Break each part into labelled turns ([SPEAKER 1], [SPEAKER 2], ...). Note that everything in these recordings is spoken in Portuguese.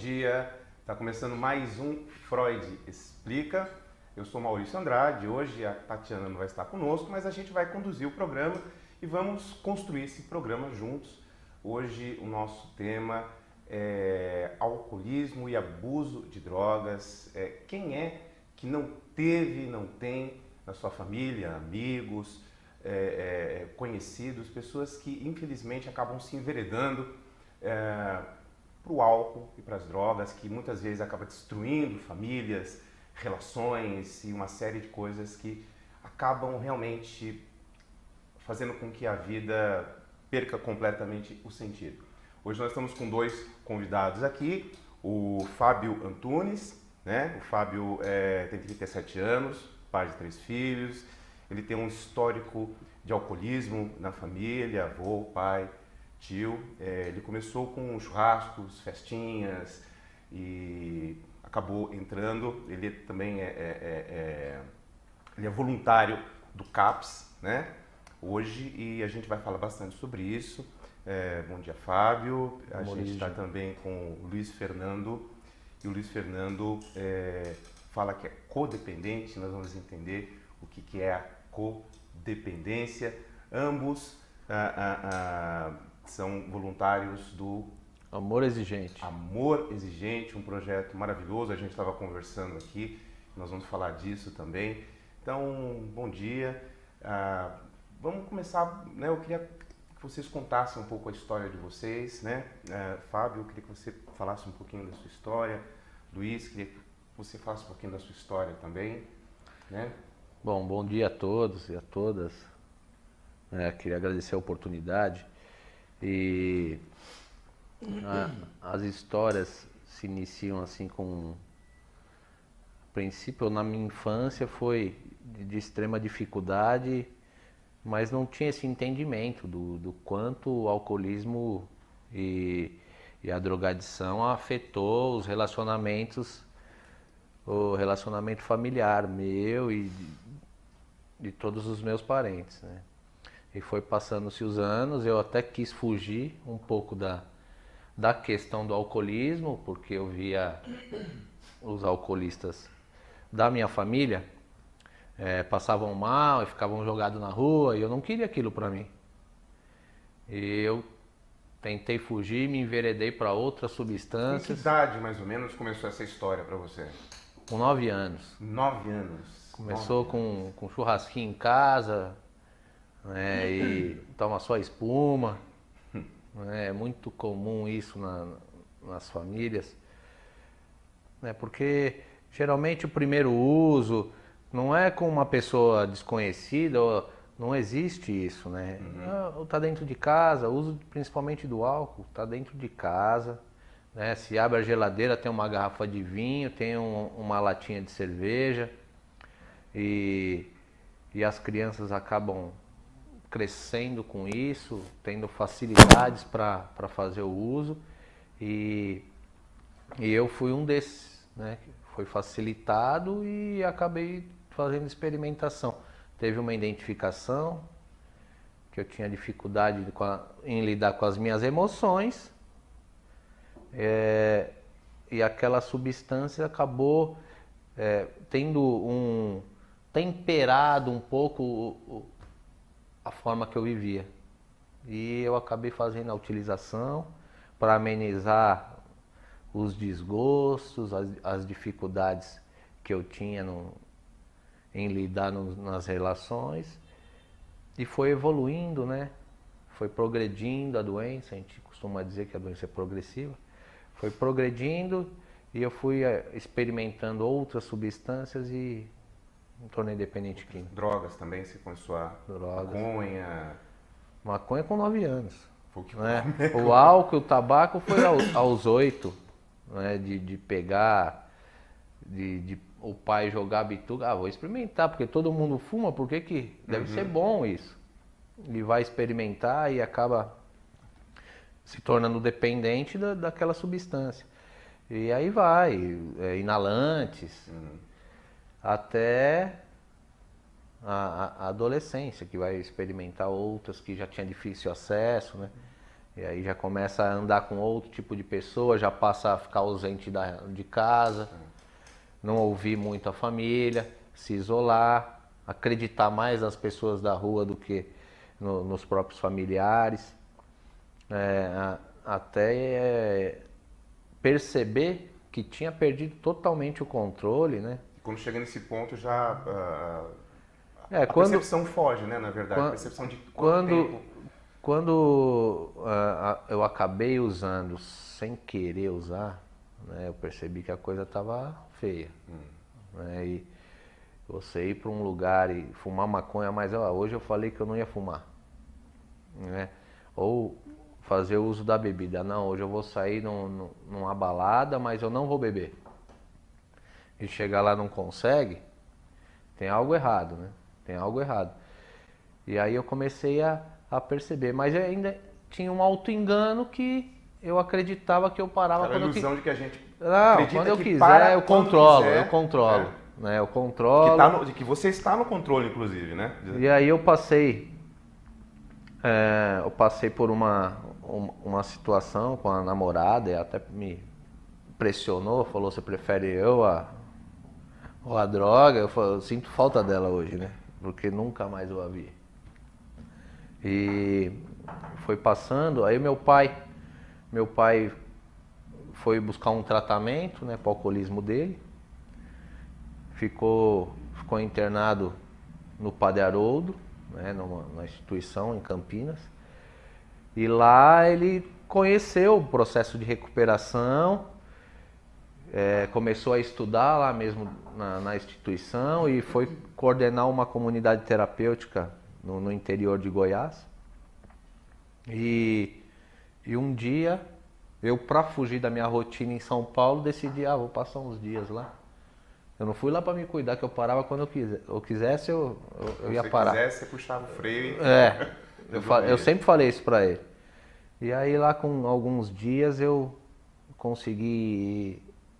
[SPEAKER 1] dia. Está começando mais um Freud Explica. Eu sou Maurício Andrade. Hoje a Tatiana não vai estar conosco, mas a gente vai conduzir o programa e vamos construir esse programa juntos. Hoje o nosso tema é alcoolismo e abuso de drogas. Quem é que não teve, não tem na sua família, amigos, conhecidos, pessoas que infelizmente acabam se enveredando para o álcool e para as drogas, que muitas vezes acaba destruindo famílias, relações e uma série de coisas que acabam realmente fazendo com que a vida perca completamente o sentido. Hoje nós estamos com dois convidados aqui, o Fábio Antunes, né? O Fábio tem 37 anos, pai de 3 filhos, ele tem um histórico de alcoolismo na família, avô, pai, tio. Ele começou com churrascos, festinhas e acabou entrando. Ele também ele é voluntário do CAPS, né? Hoje, e a gente vai falar bastante sobre isso. Bom dia, Fábio. A gente está também com o Luiz Fernando, e o Luiz Fernando fala que é codependente. Nós vamos entender o que é a codependência. Ambos são voluntários do
[SPEAKER 2] Amor Exigente.
[SPEAKER 1] Amor Exigente, um projeto maravilhoso. A gente estava conversando aqui, nós vamos falar disso também. Então, bom dia. Vamos começar, né? Eu queria que vocês contassem um pouco a história de vocês, né? Fábio, eu queria que você falasse um pouquinho da sua história. Luiz, queria que você falasse um pouquinho da sua história também, né?
[SPEAKER 2] Bom dia a todos e a todas. Queria agradecer a oportunidade. E as histórias se iniciam assim com... A princípio, na minha infância foi de extrema dificuldade, mas não tinha esse entendimento do quanto o alcoolismo e a drogadição afetou os relacionamentos, o relacionamento familiar meu e de todos os meus parentes, né? E foi passando-se os anos, eu até quis fugir um pouco da questão do alcoolismo, porque eu via os alcoolistas da minha família passavam mal e ficavam jogados na rua, e eu não queria aquilo para mim. E eu tentei fugir, me enveredei para outras substâncias.
[SPEAKER 1] Com que idade, mais ou menos, começou essa história para você?
[SPEAKER 2] Com 9 anos.
[SPEAKER 1] 9 anos.
[SPEAKER 2] Começou com churrasquinho em casa, né, e toma só espuma. É muito comum isso nas famílias, né, porque geralmente o primeiro uso não é com uma pessoa desconhecida, não existe isso, né? Tá dentro de casa, o uso principalmente do álcool, tá dentro de casa, né? Se abre a geladeira, tem uma garrafa de vinho, tem uma latinha de cerveja, e as crianças acabam crescendo com isso, tendo facilidades para fazer o uso, e eu fui um desses, né? Foi facilitado e acabei fazendo experimentação. Teve uma identificação, que eu tinha dificuldade em lidar com as minhas emoções, e aquela substância acabou tendo temperado um pouco a forma que eu vivia. E eu acabei fazendo a utilização para amenizar os desgostos, as dificuldades que eu tinha em lidar nas relações, e foi evoluindo, né? Foi progredindo a doença. A gente costuma dizer que a doença é progressiva. Foi progredindo e eu fui experimentando outras substâncias e me tornei dependente químico.
[SPEAKER 1] Drogas também, você começou a...
[SPEAKER 2] Drogas.
[SPEAKER 1] Maconha
[SPEAKER 2] com 9 anos. Né? O álcool, o tabaco foi aos 8, né? De pegar, o pai jogar bituca. Vou experimentar, porque todo mundo fuma, por que deve ser bom isso? E vai experimentar e acaba se tornando dependente daquela substância. E aí vai, inalantes, até a adolescência, que vai experimentar outras que já tinha difícil acesso, né? E aí já começa a andar com outro tipo de pessoa, já passa a ficar ausente de casa, não ouvir muito a família, se isolar, acreditar mais nas pessoas da rua do que nos próprios familiares. Até perceber que tinha perdido totalmente o controle, né?
[SPEAKER 1] Quando chega nesse ponto já a
[SPEAKER 2] Quando,
[SPEAKER 1] percepção foge, né? Na verdade, a percepção de quanto tempo.
[SPEAKER 2] Quando eu acabei usando sem querer usar, né, eu percebi que a coisa estava feia. Né, e você ir para um lugar e fumar maconha, mas hoje eu falei que eu não ia fumar. Né? Ou fazer uso da bebida. Não, hoje eu vou sair numa balada, mas eu não vou beber. E chegar lá não consegue, tem algo errado, né? Tem algo errado. E aí eu comecei a perceber, mas eu ainda tinha um auto-engano que eu acreditava que eu parava
[SPEAKER 1] quando a ilusão de que a gente
[SPEAKER 2] quando eu quiser, eu controlo, né? Eu controlo.
[SPEAKER 1] De que você está no controle, inclusive, né?
[SPEAKER 2] E aí eu passei por uma situação com a namorada, e até me pressionou, falou: você prefere eu ou a droga? Eu sinto falta dela hoje, né? Porque nunca mais eu a vi. E foi passando, aí meu pai foi buscar um tratamento, né, para o alcoolismo dele. Ficou internado no Padre Haroldo, né, numa instituição em Campinas. E lá ele conheceu o processo de recuperação, começou a estudar lá mesmo na instituição e foi coordenar uma comunidade terapêutica no interior de Goiás. E um dia, eu, para fugir da minha rotina em São Paulo, decidi, vou passar uns dias lá. Eu não fui lá para me cuidar, que eu parava quando eu quisesse, eu ia parar. Se
[SPEAKER 1] quisesse, você puxava o freio e...
[SPEAKER 2] eu sempre falei isso para ele. E aí lá com alguns dias eu consegui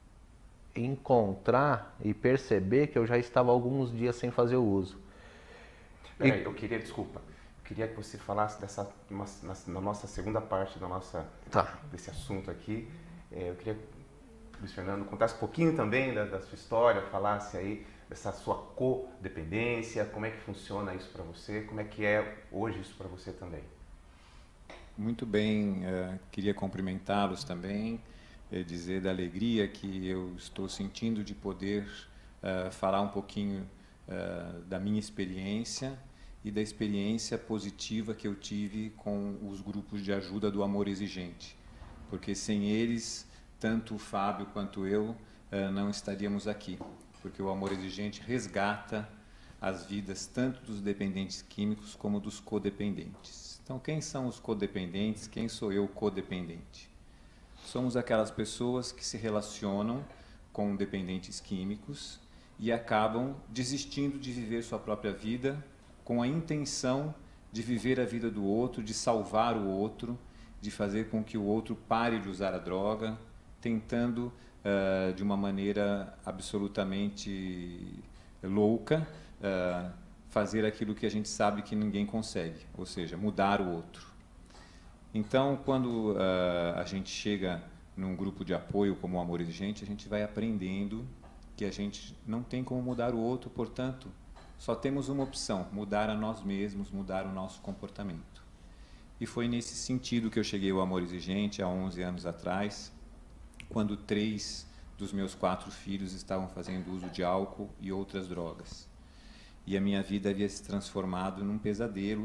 [SPEAKER 2] encontrar e perceber que eu já estava alguns dias sem fazer o uso.
[SPEAKER 1] Peraí, eu queria que você falasse na nossa segunda parte desse assunto aqui. Eu queria que o Luiz Fernando contasse um pouquinho também da sua história, falasse aí dessa sua codependência, como é que funciona isso para você, como é que é hoje isso para você também.
[SPEAKER 3] Muito bem, queria cumprimentá-los também, dizer da alegria que eu estou sentindo de poder falar um pouquinho da minha experiência e da experiência positiva que eu tive com os grupos de ajuda do Amor Exigente, porque sem eles, tanto o Fábio quanto eu não estaríamos aqui, porque o Amor Exigente resgata as vidas tanto dos dependentes químicos como dos codependentes. Então, quem são os codependentes? Quem sou eu, codependente? Somos aquelas pessoas que se relacionam com dependentes químicos e acabam desistindo de viver sua própria vida com a intenção de viver a vida do outro, de salvar o outro, de fazer com que o outro pare de usar a droga, tentando, de uma maneira absolutamente louca, fazer aquilo que a gente sabe que ninguém consegue, ou seja, mudar o outro. Então, quando a gente chega num grupo de apoio como o Amor Exigente, a gente vai aprendendo que a gente não tem como mudar o outro, portanto, só temos uma opção: mudar a nós mesmos, mudar o nosso comportamento. E foi nesse sentido que eu cheguei ao Amor Exigente há 11 anos atrás, quando 3 dos meus 4 filhos estavam fazendo uso de álcool e outras drogas. E a minha vida havia se transformado num pesadelo,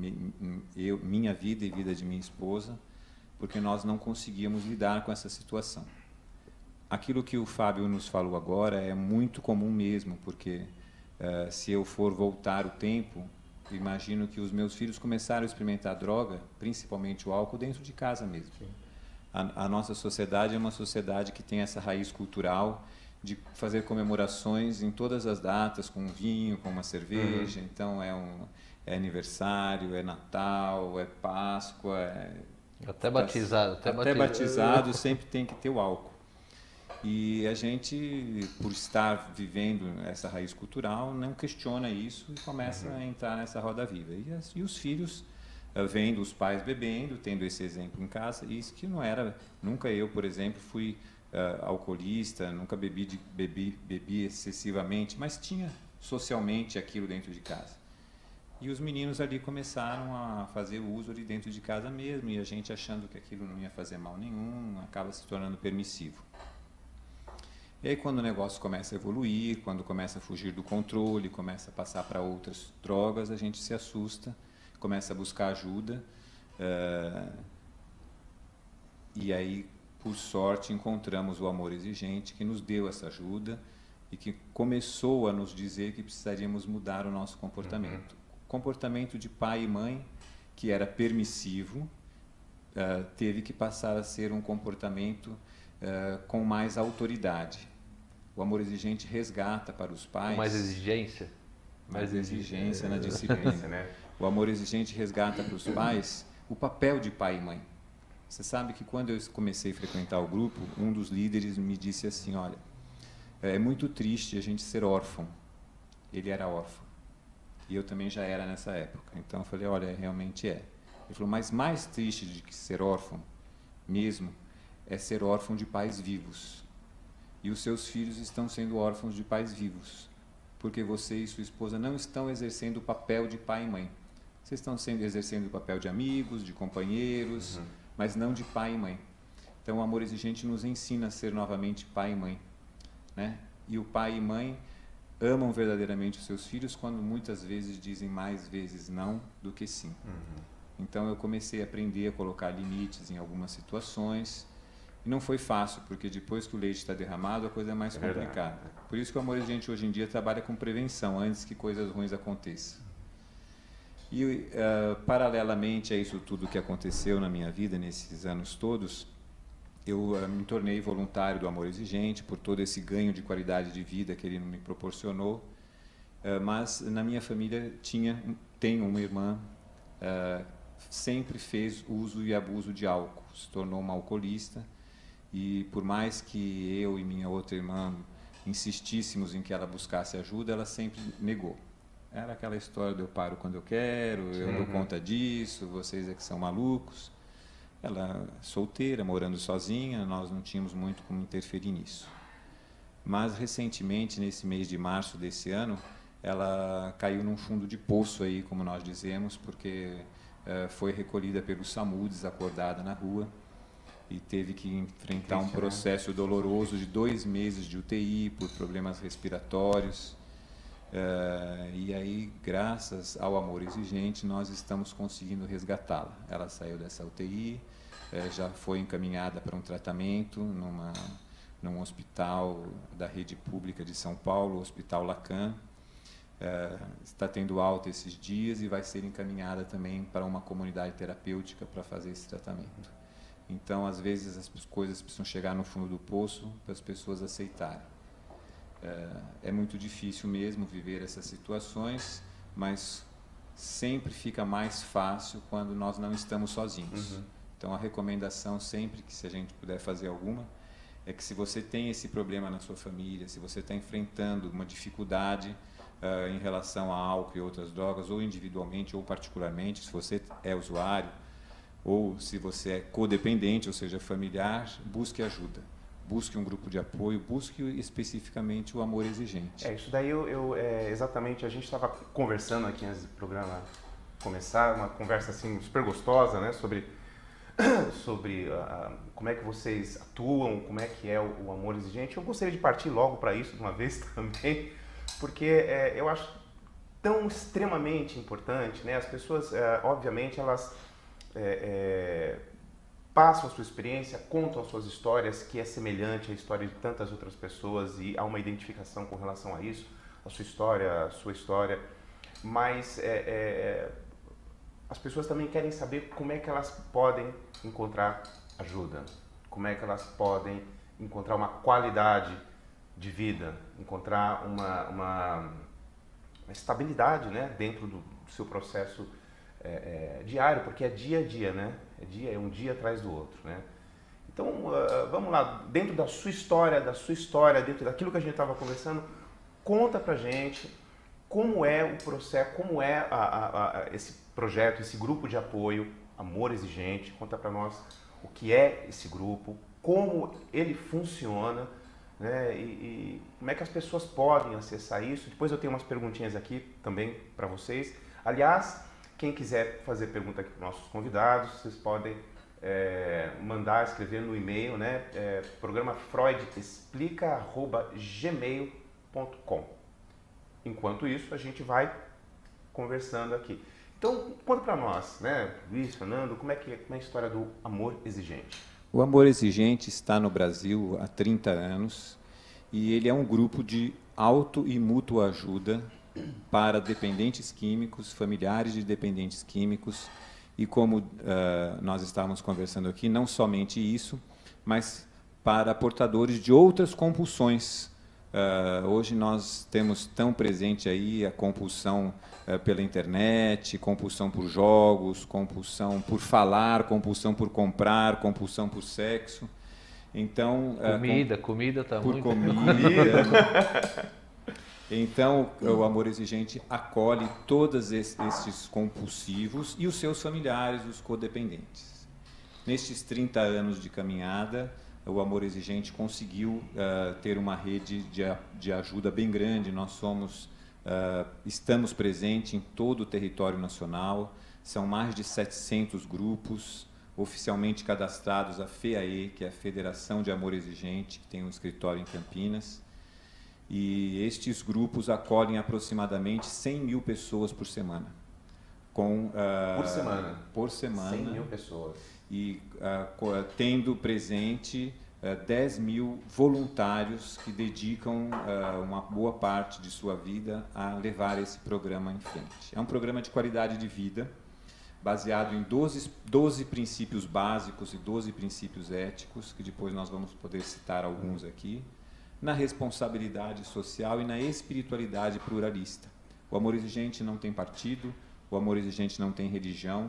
[SPEAKER 3] minha vida e vida de minha esposa, porque nós não conseguíamos lidar com essa situação. Aquilo que o Fábio nos falou agora é muito comum mesmo, porque se eu for voltar o tempo, imagino que os meus filhos começaram a experimentar droga, principalmente o álcool, dentro de casa mesmo. A nossa sociedade é uma sociedade que tem essa raiz cultural de fazer comemorações em todas as datas, com vinho, com uma cerveja. Então é aniversário, é Natal, é Páscoa,
[SPEAKER 2] até batizado,
[SPEAKER 3] até batizado sempre tem que ter o álcool. E a gente, por estar vivendo essa raiz cultural, não questiona isso e começa a entrar nessa roda viva. E os filhos vendo os pais bebendo, tendo esse exemplo em casa, e isso que não era, nunca eu, por exemplo, fui alcoolista, nunca bebi excessivamente, mas tinha socialmente aquilo dentro de casa. E os meninos ali começaram a fazer uso ali dentro de casa mesmo, e a gente achando que aquilo não ia fazer mal nenhum, acaba se tornando permissivo. E aí quando o negócio começa a evoluir, quando começa a fugir do controle, começa a passar para outras drogas, a gente se assusta, começa a buscar ajuda, e aí, por sorte, encontramos o Amor Exigente, que nos deu essa ajuda e que começou a nos dizer que precisaríamos mudar o nosso comportamento. Comportamento de pai e mãe, que era permissivo, teve que passar a ser um comportamento com mais autoridade. O Amor Exigente resgata para os pais...
[SPEAKER 2] Mais exigência?
[SPEAKER 3] Mais exigência na disciplina. Né? O Amor Exigente resgata para os pais o papel de pai e mãe. Você sabe que quando eu comecei a frequentar o grupo, um dos líderes me disse assim, olha, é muito triste a gente ser órfão. Ele era órfão. E eu também já era nessa época. Então eu falei, olha, realmente é. Ele falou, mas mais triste do que ser órfão mesmo é ser órfão de pais vivos. E os seus filhos estão sendo órfãos de pais vivos. Porque você e sua esposa não estão exercendo o papel de pai e mãe. Vocês estão exercendo o papel de amigos, de companheiros, mas não de pai e mãe. Então o Amor Exigente nos ensina a ser novamente pai e mãe. Né? E o pai e mãe amam verdadeiramente os seus filhos quando muitas vezes dizem mais vezes não do que sim. Então eu comecei a aprender a colocar limites em algumas situações. E não foi fácil, porque depois que o leite está derramado, a coisa é mais complicada. Por isso que o Amor Exigente hoje em dia trabalha com prevenção, antes que coisas ruins aconteçam. E, paralelamente a isso tudo que aconteceu na minha vida, nesses anos todos, eu me tornei voluntário do Amor Exigente, por todo esse ganho de qualidade de vida que ele me proporcionou. Mas na minha família tem uma irmã, sempre fez uso e abuso de álcool, se tornou uma alcoolista. E por mais que eu e minha outra irmã insistíssemos em que ela buscasse ajuda, ela sempre negou. Era aquela história de eu paro quando eu quero, eu dou conta disso, vocês é que são malucos. Ela solteira, morando sozinha, nós não tínhamos muito como interferir nisso. Mas recentemente, nesse mês de março desse ano, ela caiu num fundo de poço aí, como nós dizemos, porque foi recolhida pelo SAMU, desacordada na rua, e teve que enfrentar um processo doloroso de 2 meses de UTI por problemas respiratórios. E aí, graças ao Amor Exigente, nós estamos conseguindo resgatá-la. Ela saiu dessa UTI, já foi encaminhada para um tratamento num hospital da rede pública de São Paulo, o Hospital Lacan. Está tendo alta esses dias e vai ser encaminhada também para uma comunidade terapêutica para fazer esse tratamento. Então, às vezes, as coisas precisam chegar no fundo do poço para as pessoas aceitarem. É muito difícil mesmo viver essas situações, mas sempre fica mais fácil quando nós não estamos sozinhos. Então, a recomendação sempre, que se a gente puder fazer alguma, é que se você tem esse problema na sua família, se você está enfrentando uma dificuldade em relação a álcool e outras drogas, ou individualmente ou particularmente, se você é usuário, ou se você é codependente, ou seja, familiar, busque ajuda. Busque um grupo de apoio, busque especificamente o Amor Exigente.
[SPEAKER 1] Isso daí exatamente, a gente estava conversando aqui antes do programa começar, uma conversa assim super gostosa, né, sobre como é que vocês atuam, como é que é o Amor Exigente. Eu gostaria de partir logo para isso de uma vez também, porque eu acho tão extremamente importante, né, as pessoas, obviamente, elas passam a sua experiência, contam as suas histórias, que é semelhante à história de tantas outras pessoas e há uma identificação com relação a isso, a sua história, mas as pessoas também querem saber como é que elas podem encontrar ajuda, como é que elas podem encontrar uma qualidade de vida, encontrar uma estabilidade, né, dentro do seu processo diário, porque é dia a dia, né? É um dia atrás do outro, né? Então, vamos lá, dentro da sua história, dentro daquilo que a gente estava conversando, conta pra gente como é o processo, como é esse projeto, esse grupo de apoio, Amor Exigente. Conta para nós o que é esse grupo, como ele funciona, né? E como é que as pessoas podem acessar isso. Depois eu tenho umas perguntinhas aqui também para vocês. Aliás, quem quiser fazer pergunta aqui para os nossos convidados, vocês podem mandar, escrever no e-mail, né? Programa freudexplica@gmail.com. Enquanto isso, a gente vai conversando aqui. Então, conta para nós, né, Luiz, Fernando, como é a história do Amor Exigente?
[SPEAKER 3] O Amor Exigente está no Brasil há 30 anos e ele é um grupo de auto e mútua ajuda para dependentes químicos, familiares de dependentes químicos e, como nós estávamos conversando aqui, não somente isso, mas para portadores de outras compulsões. Hoje nós temos tão presente aí a compulsão pela internet, compulsão por jogos, compulsão por falar, compulsão por comprar, compulsão por sexo. Então,
[SPEAKER 2] comida está muito...
[SPEAKER 3] comida. Então, o Amor Exigente acolhe todos esses compulsivos e os seus familiares, os codependentes. Nestes 30 anos de caminhada, o Amor Exigente conseguiu ter uma rede de ajuda bem grande. Nós estamos presentes em todo o território nacional. São mais de 700 grupos oficialmente cadastrados à FEAE, que é a Federação de Amor Exigente, que tem um escritório em Campinas. E estes grupos acolhem aproximadamente 100 mil pessoas por semana.
[SPEAKER 1] Por semana?
[SPEAKER 3] Por semana.
[SPEAKER 1] 100 mil pessoas.
[SPEAKER 3] E tendo presente 10 mil voluntários que dedicam uma boa parte de sua vida a levar esse programa em frente. É um programa de qualidade de vida, baseado em 12 princípios básicos e 12 princípios éticos, que depois nós vamos poder citar alguns aqui, na responsabilidade social e na espiritualidade pluralista. O Amor Exigente não tem partido, o Amor Exigente não tem religião,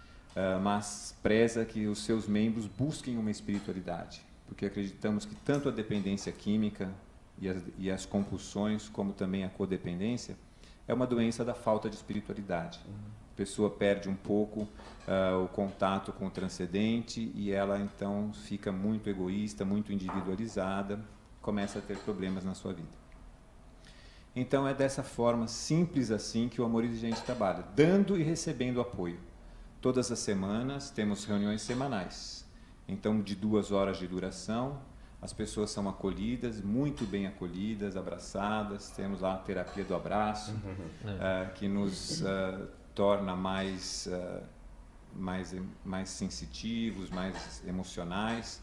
[SPEAKER 3] mas preza que os seus membros busquem uma espiritualidade, porque acreditamos que tanto a dependência química e as compulsões, como também a codependência, é uma doença da falta de espiritualidade. A pessoa perde um pouco o contato com o transcendente e ela então fica muito egoísta, muito individualizada, começa a ter problemas na sua vida. Então é dessa forma simples assim que o Amor Exigente trabalha, dando e recebendo apoio. Todas as semanas temos reuniões semanais, então de 2 horas de duração, as pessoas são acolhidas, muito bem acolhidas, abraçadas, temos lá a terapia do abraço, que nos torna mais sensitivos, mais emocionais,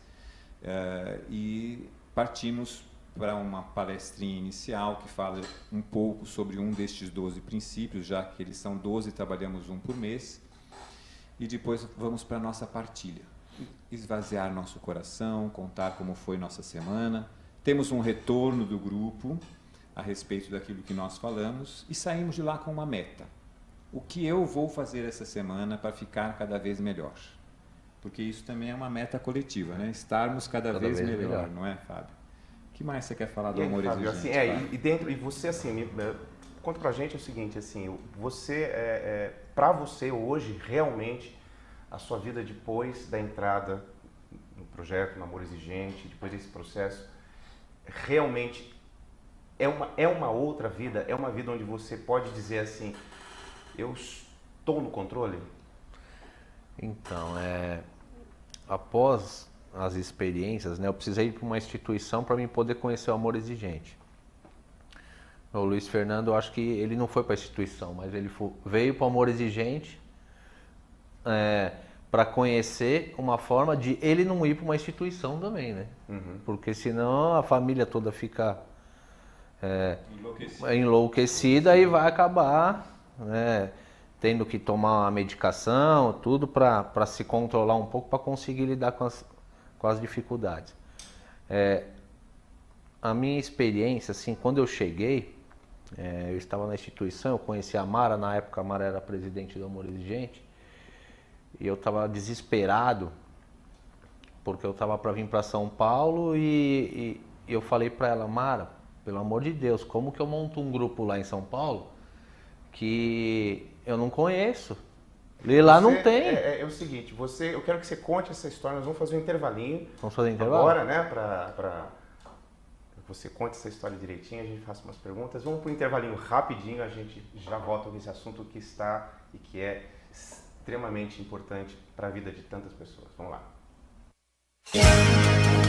[SPEAKER 3] e partimos para uma palestrinha inicial que fala um pouco sobre um destes 12 princípios, já que eles são 12, trabalhamos um por mês, e depois vamos para a nossa partilha, esvaziar nosso coração, contar como foi nossa semana, temos um retorno do grupo a respeito daquilo que nós falamos e saímos de lá com uma meta. O que eu vou fazer essa semana para ficar cada vez melhor? Porque isso também é uma meta coletiva, né? Estarmos cada vez melhor, não é, Fábio? O que mais você quer falar do Amor
[SPEAKER 1] Fábio,
[SPEAKER 3] Exigente?
[SPEAKER 1] Assim, e você, assim, conta pra gente o seguinte, assim, para você hoje, realmente, a sua vida depois da entrada no projeto, no Amor Exigente, depois desse processo, realmente é uma outra vida, é uma vida onde você pode dizer assim, eu estou no controle?
[SPEAKER 2] Então, após as experiências, né, eu precisei ir para uma instituição para mim poder conhecer o Amor Exigente. O Luiz Fernando, eu acho que ele não foi para a instituição, mas ele veio para o Amor Exigente para conhecer uma forma de ele não ir para uma instituição também, né? Porque senão a família toda fica enlouquecida e vai acabar, né, tendo que tomar uma medicação, tudo para se controlar um pouco, para conseguir lidar com as dificuldades. A minha experiência, assim, quando eu cheguei, eu estava na instituição, eu conheci a Mara, na época a Mara era presidente do Amor Exigente, e eu estava desesperado, porque eu estava para vir para São Paulo e eu falei para ela, Mara, pelo amor de Deus, como que eu monto um grupo lá em São Paulo que eu não conheço, E lá não tem.
[SPEAKER 1] É o seguinte, eu quero que você conte essa história, nós vamos fazer um intervalinho.
[SPEAKER 2] Vamos fazer intervalo?
[SPEAKER 1] Agora, né, para você conte essa história direitinho, a gente faça umas perguntas. Vamos para um intervalinho rapidinho, a gente já volta nesse assunto que está e que é extremamente importante para a vida de tantas pessoas. Vamos lá.